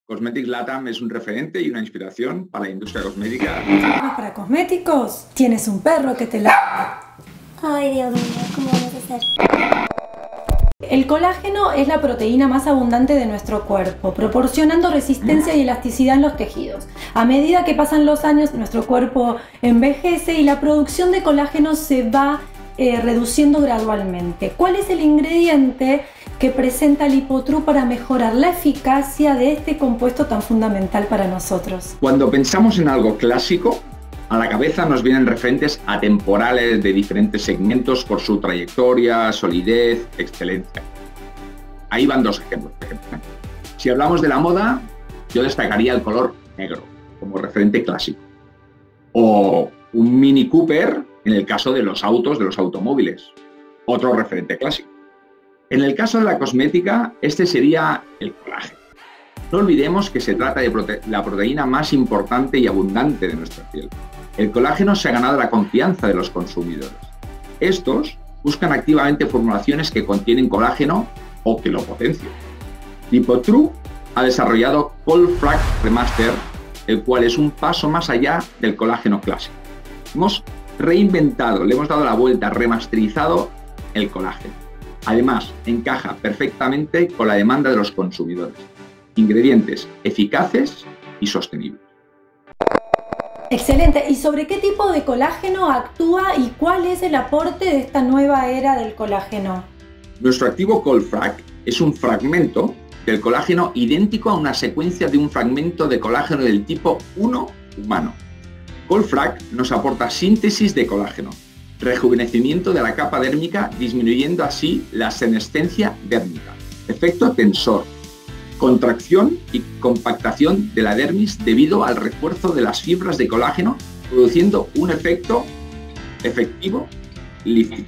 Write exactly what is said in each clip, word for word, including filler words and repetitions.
Cosmetics Latam es un referente y una inspiración para la industria cosmética. Para cosméticos, tienes un perro que te lava. Ay, Dios mío, ¿cómo vamos a hacer? El colágeno es la proteína más abundante de nuestro cuerpo, proporcionando resistencia y elasticidad en los tejidos. A medida que pasan los años, nuestro cuerpo envejece y la producción de colágeno se va eh, reduciendo gradualmente. ¿Cuál es el ingrediente que presenta Lipotru para mejorar la eficacia de este compuesto tan fundamental para nosotros? Cuando pensamos en algo clásico, a la cabeza nos vienen referentes atemporales de diferentes segmentos por su trayectoria, solidez, excelencia. Ahí van dos ejemplos, por ejemplo. Si hablamos de la moda, yo destacaría el color negro como referente clásico. O un Mini Cooper en el caso de los autos, de los automóviles. Otro referente clásico. En el caso de la cosmética, este sería el colágeno. No olvidemos que se trata de prote- la proteína más importante y abundante de nuestra piel. El colágeno se ha ganado la confianza de los consumidores. Estos buscan activamente formulaciones que contienen colágeno o que lo potencien. Lipotru ha desarrollado Cold-Frac Remaster, el cual es un paso más allá del colágeno clásico. Hemos reinventado, le hemos dado la vuelta, remasterizado el colágeno. Además, encaja perfectamente con la demanda de los consumidores. Ingredientes eficaces y sostenibles. Excelente. ¿Y sobre qué tipo de colágeno actúa y cuál es el aporte de esta nueva era del colágeno? Nuestro activo Cold-Frac es un fragmento del colágeno idéntico a una secuencia de un fragmento de colágeno del tipo uno humano. Cold-Frac nos aporta síntesis de colágeno, rejuvenecimiento de la capa dérmica, disminuyendo así la senescencia dérmica, efecto tensor, contracción y compactación de la dermis debido al refuerzo de las fibras de colágeno, produciendo un efecto efectivo lifting.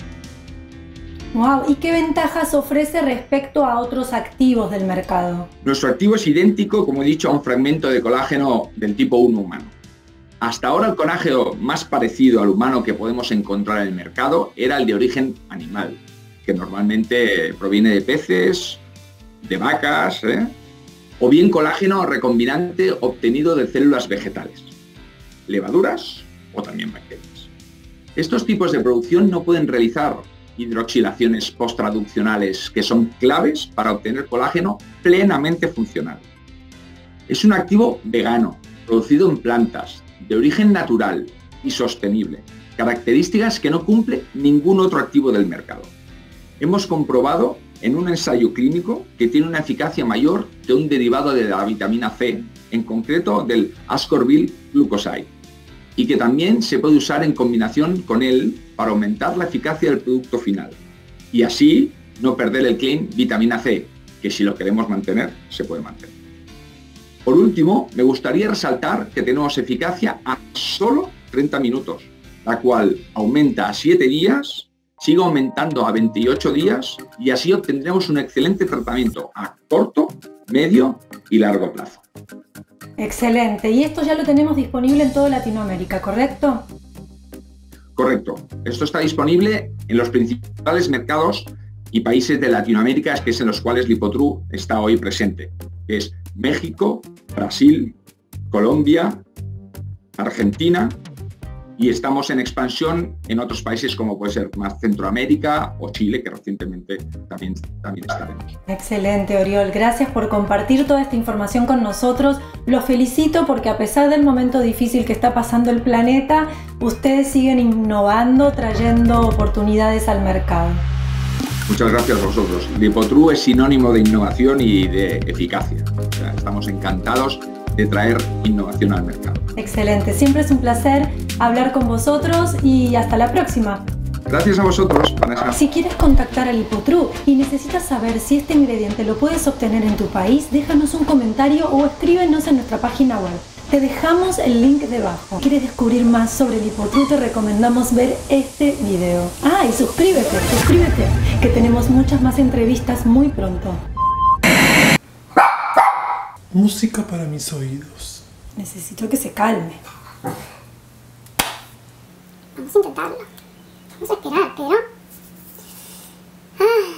Wow, ¿y qué ventajas ofrece respecto a otros activos del mercado? Nuestro activo es idéntico, como he dicho, a un fragmento de colágeno del tipo uno humano. Hasta ahora el colágeno más parecido al humano que podemos encontrar en el mercado era el de origen animal, que normalmente proviene de peces, de vacas, ¿eh? o bien colágeno recombinante obtenido de células vegetales, levaduras o también bacterias. Estos tipos de producción no pueden realizar hidroxilaciones posttraduccionales que son claves para obtener colágeno plenamente funcional. Es un activo vegano, producido en plantas, de origen natural y sostenible, características que no cumple ningún otro activo del mercado. Hemos comprobado en un ensayo clínico que tiene una eficacia mayor que un derivado de la vitamina C, en concreto del ascorbyl glucoside, y que también se puede usar en combinación con él para aumentar la eficacia del producto final y así no perder el claim vitamina C, que si lo queremos mantener, se puede mantener. Por último, me gustaría resaltar que tenemos eficacia a solo treinta minutos, la cual aumenta a siete días, sigue aumentando a veintiocho días y así obtendremos un excelente tratamiento a corto, medio y largo plazo. Excelente. Y esto ya lo tenemos disponible en toda Latinoamérica, ¿correcto? Correcto. Esto está disponible en los principales mercados y países de Latinoamérica, que es en los cuales Lipotru está hoy presente, que es México, Brasil, Colombia, Argentina, y estamos en expansión en otros países como puede ser más Centroamérica o Chile, que recientemente también, también estaremos. Excelente, Oriol. Gracias por compartir toda esta información con nosotros. Los felicito porque a pesar del momento difícil que está pasando el planeta, ustedes siguen innovando, trayendo oportunidades al mercado. Muchas gracias a vosotros. Lipotru es sinónimo de innovación y de eficacia. O sea, estamos encantados de traer innovación al mercado. Excelente, siempre es un placer hablar con vosotros y hasta la próxima. Gracias a vosotros, Vanessa. Si quieres contactar a Lipotru y necesitas saber si este ingrediente lo puedes obtener en tu país, déjanos un comentario o escríbenos en nuestra página web. Te dejamos el link debajo. Si quieres descubrir más sobre Lipotru, te recomendamos ver este video. Ah, y suscríbete, suscríbete, que tenemos muchas más entrevistas muy pronto. Música para mis oídos. Necesito que se calme. Vamos a intentarlo. Vamos a esperar, pero... Ah.